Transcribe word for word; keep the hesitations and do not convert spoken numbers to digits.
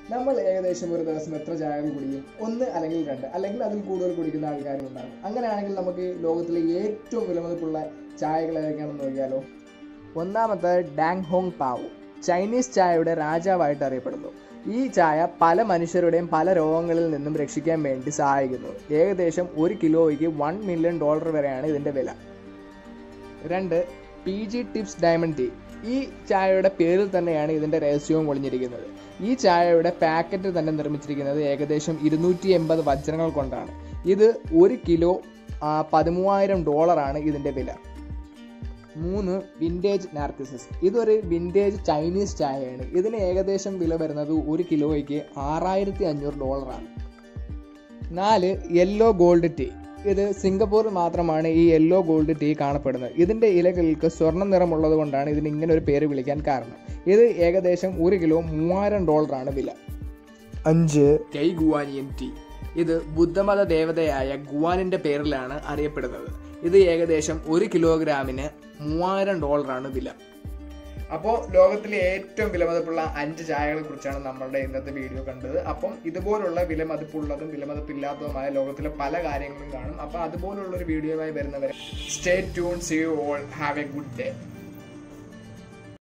നമ്മൾ ഏകദേശം ഒരു ദിവസം എത്ര ചായകൾ കുടിക്കും? ഒന്ന് അല്ലെങ്കിൽ രണ്ട്, അല്ലെങ്കിൽ അതിൽ കൂടുതൽ കുടിക്കുന്ന ആൾക്കാരും ഉണ്ടാകും. അങ്ങനെയാണെങ്കിൽ നമുക്ക് ലോകത്തിലെ ഏറ്റവും വിലമതിപ്പുള്ള ചായകൾ ഏതൊക്കെയാണെന്ന് നോക്കിയാലോ. ഒന്നാമത്തെ ഡാങ് ഹോങ് പാവു, ചൈനീസ് ചായയുടെ രാജാവായിട്ട് അറിയപ്പെടുന്നു. ഈ ചായ പല മനുഷ്യരുടെയും പല രോഗങ്ങളിൽ നിന്നും രക്ഷിക്കാൻ വേണ്ടി സഹായിക്കുന്നു. ഏകദേശം ഒരു കിലോയ്ക്ക് വൺ മില്യൺ ഡോളർ വരെയാണ് ഇതിൻ്റെ വില. രണ്ട്, P G tips diamond tea. ഈ ചായയുടെ പേരിൽ തന്നെയാണ് ഇതിൻ്റെ രഹസ്യവും ഒളിഞ്ഞിരിക്കുന്നത്. ഈ ചായയുടെ പാക്കറ്റ് തന്നെ നിർമ്മിച്ചിരിക്കുന്നത് ഏകദേശം ഇരുന്നൂറ്റി എൺപത് വജ്രങ്ങൾ കൊണ്ടാണ്. ഇത് ഒരു കിലോ പതിമൂവായിരം ഡോളറാണ് ഇതിൻ്റെ വില. മൂന്ന്, വിൻറ്റേജ് നാർക്കിസസ്. ഇതൊരു വിൻറ്റേജ് ചൈനീസ് ചായയാണ്. ഇതിന് ഏകദേശം വില വരുന്നത് ഒരു കിലോയ്ക്ക് ആറായിരത്തി അഞ്ഞൂറ് ഡോളറാണ്. നാല്, യെല്ലോ ഗോൾഡ് ടീ. ഇത് സിംഗപ്പൂരിൽ മാത്രമാണ് ഈ യെല്ലോ ഗോൾഡ് ടീ കാണപ്പെടുന്നത്. ഇതിൻ്റെ ഇലകൾക്ക് സ്വർണ്ണ നിറമുള്ളത് കൊണ്ടാണ് ഇതിന് ഇങ്ങനെ ഒരു പേര് വിളിക്കാൻ കാരണം. ഇത് ഏകദേശം ഒരു കിലോ മൂവായിരം ഡോളറാണ് വില. അഞ്ച്, കൈ ഗുവാനിയൻ ടീ. ഇത് ബുദ്ധമത ദേവതയായ ഗുവാനിൻ്റെ പേരിലാണ് അറിയപ്പെടുന്നത്. ഇത് ഏകദേശം ഒരു കിലോഗ്രാമിന് മൂവായിരം ഡോളറാണ് വില. അപ്പോൾ ലോകത്തിലെ ഏറ്റവും വിലമതിപ്പുള്ള അഞ്ച് ചായകളെ കുറിച്ചാണ് നമ്മളുടെ ഇന്നത്തെ വീഡിയോ കണ്ടത്. അപ്പം ഇതുപോലുള്ള വിലമതിപ്പുള്ളതും വിലമതിപ്പില്ലാത്തതുമായ ലോകത്തിലെ പല കാര്യങ്ങളും കാണും. അപ്പോൾ അതുപോലുള്ളൊരു വീഡിയോയുമായി വരുന്നവരെ stay tune, see you all, have a good day.